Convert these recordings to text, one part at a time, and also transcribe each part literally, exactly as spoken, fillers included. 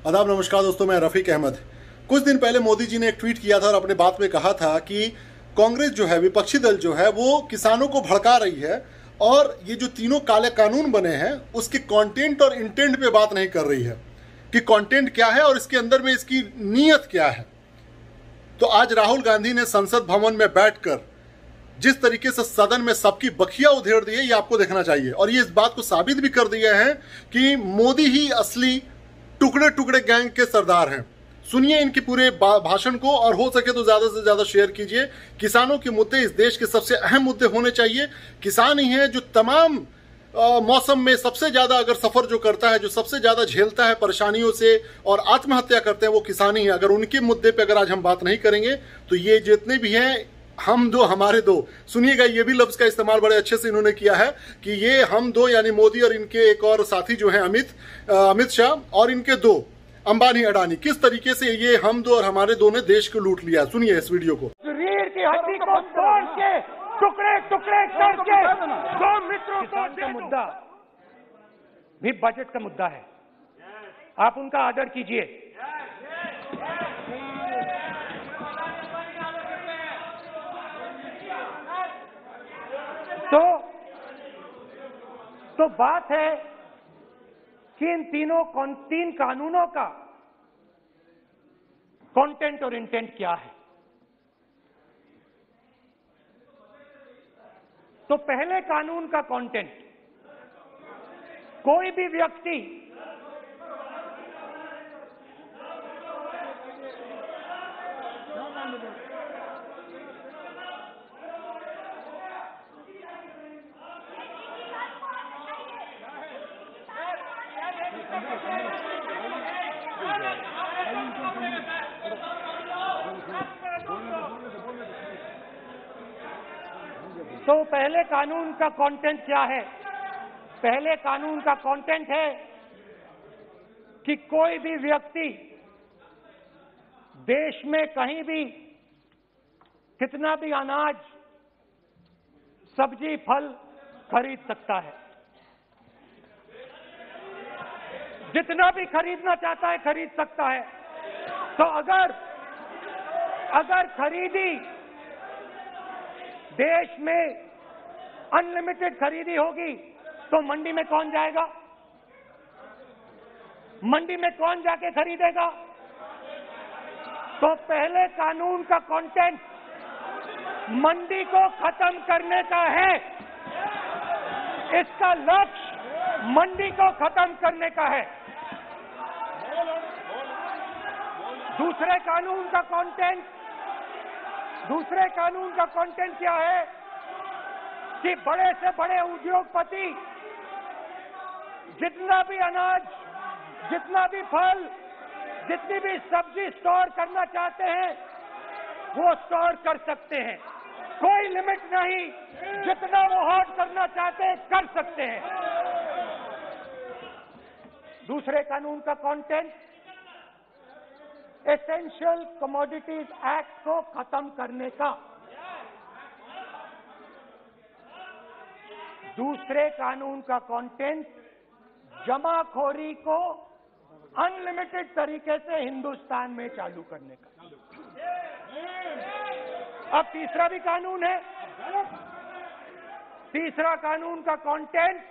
आदाब, नमस्कार दोस्तों, मैं रफीक अहमद। कुछ दिन पहले मोदी जी ने एक ट्वीट किया था और अपने बात में कहा था कि कांग्रेस जो है, विपक्षी दल जो है, वो किसानों को भड़का रही है और ये जो तीनों काले कानून बने हैं उसके कंटेंट और इंटेंट पे बात नहीं कर रही है कि कंटेंट क्या है और इसके अंदर में इसकी नीयत क्या है। तो आज राहुल गांधी ने संसद भवन में बैठकर जिस तरीके से सदन में सबकी बखिया उधेड़ दी है, ये आपको देखना चाहिए और ये इस बात को साबित भी कर दिया है कि मोदी ही असली टुकड़े टुकड़े गैंग के सरदार हैं। सुनिए इनके पूरे भाषण को और हो सके तो ज्यादा से ज्यादा शेयर कीजिए। किसानों के मुद्दे इस देश के सबसे अहम मुद्दे होने चाहिए। किसान ही है जो तमाम आ, मौसम में सबसे ज्यादा अगर सफर जो करता है, जो सबसे ज्यादा झेलता है परेशानियों से और आत्महत्या करते हैं, वो किसान ही है। अगर उनके मुद्दे पे अगर आज हम बात नहीं करेंगे तो ये जितने भी हैं, हम दो हमारे दो, सुनिएगा ये भी लफ्ज का इस्तेमाल बड़े अच्छे से इन्होंने किया है कि ये हम दो यानी मोदी और इनके एक और साथी जो हैं अमित अमित शाह और इनके दो अंबानी अडानी, किस तरीके से ये हम दो और हमारे दो ने देश को लूट लिया। सुनिए इस वीडियो को। रीढ़ की हड्डी को तोड़ के टुकड़े टुकड़े करके दो मित्रों को का मुद्दा भी बजट का मुद्दा है, आप उनका आदर कीजिए। तो तो बात है कि इन तीनों तीन कानूनों का कंटेंट और इंटेंट क्या है। तो पहले कानून का कंटेंट, कोई भी व्यक्ति तो पहले कानून का कंटेंट क्या है? पहले कानून का कंटेंट है कि कोई भी व्यक्ति देश में कहीं भी कितना भी अनाज, सब्जी, फल खरीद सकता है। जितना भी खरीदना चाहता है खरीद सकता है। तो अगर अगर खरीदी देश में अनलिमिटेड खरीदी होगी तो मंडी में कौन जाएगा? मंडी में कौन जाके खरीदेगा? तो पहले कानून का कंटेंट मंडी को खत्म करने का है। इसका लक्ष्य मंडी को खत्म करने का है। दूसरे कानून का कंटेंट दूसरे कानून का कंटेंट क्या है कि बड़े से बड़े उद्योगपति जितना भी अनाज, जितना भी फल, जितनी भी सब्जी स्टोर करना चाहते हैं वो स्टोर कर सकते हैं। कोई लिमिट नहीं, जितना वो होल्ड करना चाहते हैं कर सकते हैं। दूसरे कानून का कंटेंट एसेंशियल कमोडिटीज एक्ट को खत्म करने का। दूसरे कानून का कंटेंट जमाखोरी को अनलिमिटेड तरीके से हिंदुस्तान में चालू करने का। अब तीसरा भी कानून है। तीसरा कानून का कंटेंट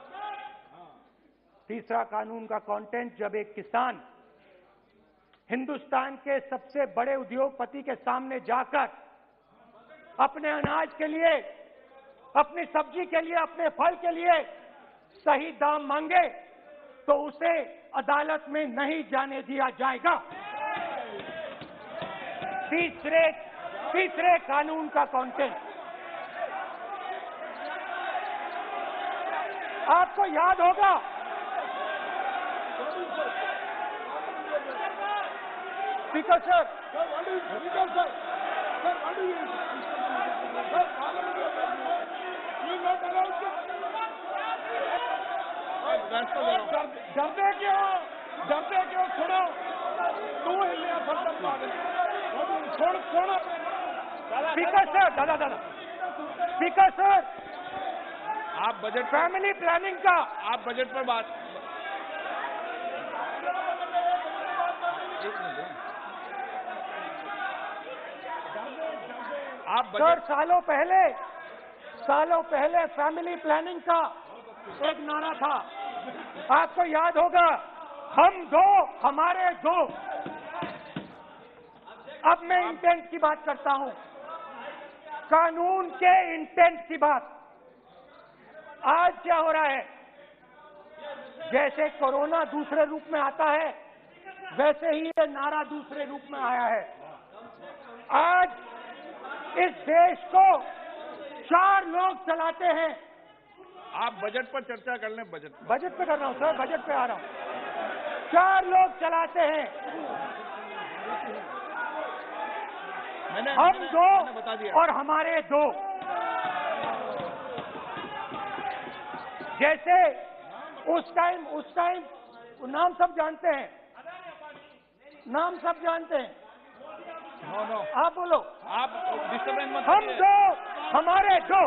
तीसरा कानून का कंटेंट जब एक किसान हिंदुस्तान के सबसे बड़े उद्योगपति के सामने जाकर अपने अनाज के लिए, अपनी सब्जी के लिए, अपने फल के लिए सही दाम मांगे तो उसे अदालत में नहीं जाने दिया जाएगा। तीसरे तीसरे कानून का कंटेंट आपको याद होगा, स्पीकर सर, स्पीकर सर, डरते क्यों? डरते क्यों? छोड़ो, तू हिलिया छोड़ छोड़ो। स्पीकर सर, दादा दादा स्पीकर सर, आप बजट फैमिली प्लानिंग का आप बजट पर बात आप सर, बजट सालों पहले सालों पहले फैमिली प्लानिंग का एक नारा था, आपको याद होगा, हम दो हमारे दो। अब मैं इंटेंट की बात करता हूं, कानून के इंटेंट की बात। आज क्या हो रहा है, जैसे कोरोना दूसरे रूप में आता है, वैसे ही ये नारा दूसरे रूप में आया है। आज इस देश को चार लोग चलाते हैं। आप बजट पर चर्चा कर लें। बजट बजट पे कर रहा हूं सर, बजट पे आ रहा हूं। चार लोग चलाते हैं, मैंने हम मैंने, दो मैंने बता दिया। और हमारे दो। जैसे उस टाइम उस टाइम नाम सब जानते हैं, नाम सब जानते हैं। नो नो आप बोलो। आप डिस्टर्बेंस मत हम करिए। दो हमारे दो।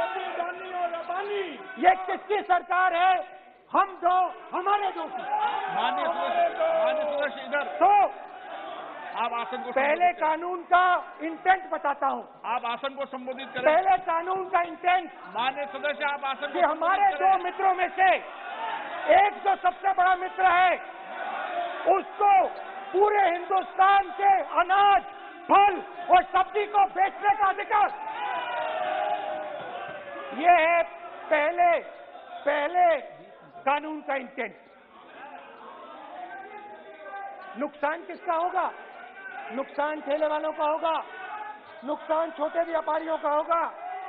ये किसकी सरकार है? हम दो हमारे दो की। माननीय सदस्य माननीय सदस्य इधर तो आप आसन को पहले संबोधित करें। कानून का इंटेंट बताता हूं। आप आसन को संबोधित करें। पहले कानून का इंटेंट माननीय सदस्य आप आसन कि को हमारे संबोधित दो करें। मित्रों में से एक जो सबसे बड़ा मित्र है, उसको पूरे हिंदुस्तान के अनाज, फल और सब्जी को बेचने का अधिकार। ये है पहले पहले कानून का इंटेंट। नुकसान किसका होगा? नुकसान ठेले वालों का होगा, नुकसान छोटे व्यापारियों का होगा,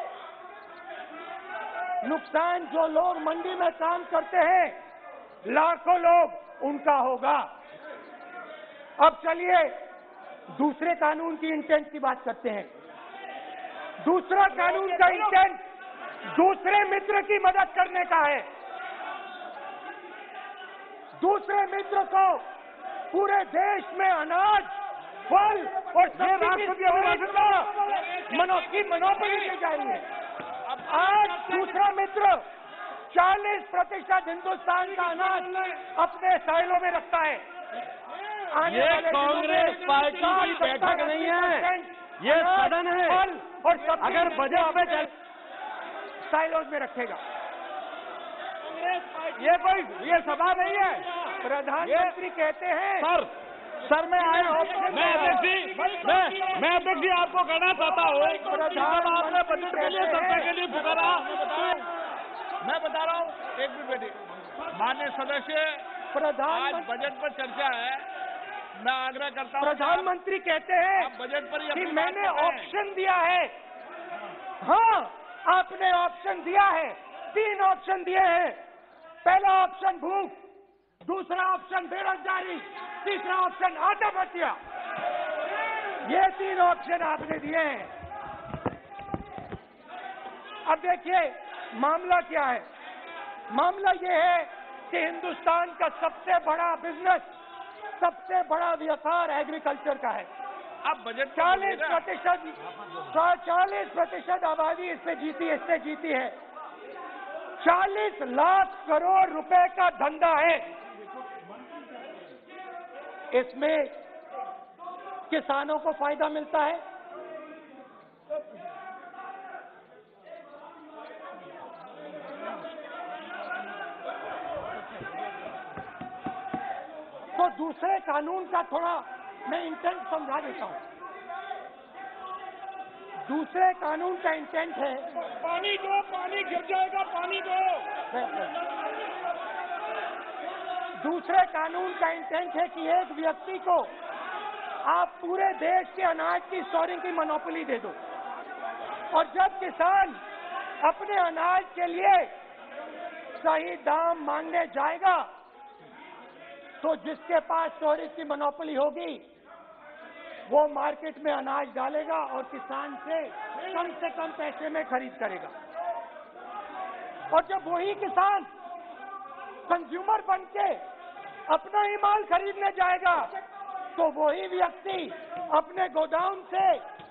नुकसान जो लोग मंडी में काम करते हैं, लाखों लोग, उनका होगा। अब चलिए दूसरे कानून की इंटेंट की बात करते हैं। दूसरा कानून का इंटेंट दूसरे मित्र की मदद करने का है। दूसरे मित्र को पूरे देश में अनाज, फल और सब्जी की मनोबली दी जा रही है। आज दूसरा मित्र चालीस प्रतिशत हिंदुस्तान का अनाज अपने साइलों में रखता है। ये कांग्रेस पार्टी की बैठक नहीं है, ये सदन है। और अगर बजट में चल साइलोज में रखेगा। ये कोई ये सभा नहीं है। प्रधानमंत्री कहते हैं सर सर मैं आया हूँ, मैं अध्यक्ष जी मैं मैं अध्यक्ष जी आपको कहना चाहता हूँ, जब आपने बजट के लिए चर्चा के लिए पुकारा, मैं बता रहा हूँ, एक मिनट बैठिए। माननीय सदस्य, आज प्रधान बजट पर चर्चा है, मैं आग्रह करता हूँ। प्रधानमंत्री कहते हैं आप बजट पर ही कि अपनी मैंने बात करें। ऑप्शन दिया है। हाँ, आपने ऑप्शन दिया है, तीन ऑप्शन दिए हैं। पहला ऑप्शन भूख, दूसरा ऑप्शन बेरोजगारी, तीसरा ऑप्शन आत्महत्या। ये तीन ऑप्शन आपने दिए हैं। अब देखिए मामला क्या है। मामला ये है कि हिंदुस्तान का सबसे बड़ा बिजनेस, सबसे बड़ा व्यापार एग्रीकल्चर का है। आप बजट चालीस प्रतिशत चालीस प्रतिशत आबादी इससे जीती इससे जीती है। चालीस लाख करोड़ रुपए का धंधा है। इसमें किसानों को फायदा मिलता है, तो दूसरे कानून का थोड़ा मैं इंटेंट समझा देता हूं। दूसरे कानून का इंटेंट है, पानी दो, पानी गिर जाएगा, पानी दो। दूसरे कानून का इंटेंट है कि एक व्यक्ति को आप पूरे देश के अनाज की स्टोरिंग की मोनोपोली दे दो, और जब किसान अपने अनाज के लिए सही दाम मांगने जाएगा, तो जिसके पास स्टोरेज की मोनोपोली होगी वो मार्केट में अनाज डालेगा और किसान से कम से कम पैसे में खरीद करेगा। और जब वही किसान कंज्यूमर बन के अपना ही माल खरीदने जाएगा, तो वही व्यक्ति अपने गोदाम से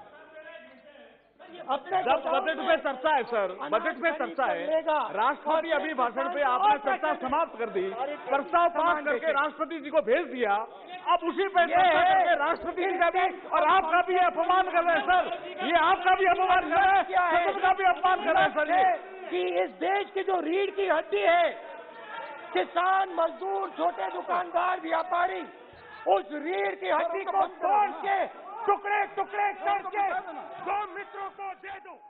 अपने जब बजट पे चर्चा है सर, बजट पे चर्चा है, राष्ट्रपति अभी भाषण पे आपने चर्चा समाप्त कर दी, प्रस्ताव पास करके राष्ट्रपति जी को भेज दिया, आप उसी पे चर्चा करके राष्ट्रपति जी का भी और आपका भी अपमान कर रहे हैं सर। ये आपका भी अपमान कर रहे हैं, सदन का भी अपमान कर रहे हैं सर। ये कि इस देश की जो रीढ़ की हड्डी है, किसान, मजदूर, छोटे दुकानदार, व्यापारी, उस रीढ़ की हड्डी को तोड़ के टुकड़े टुकड़े करके दो मित्रों को दे दो।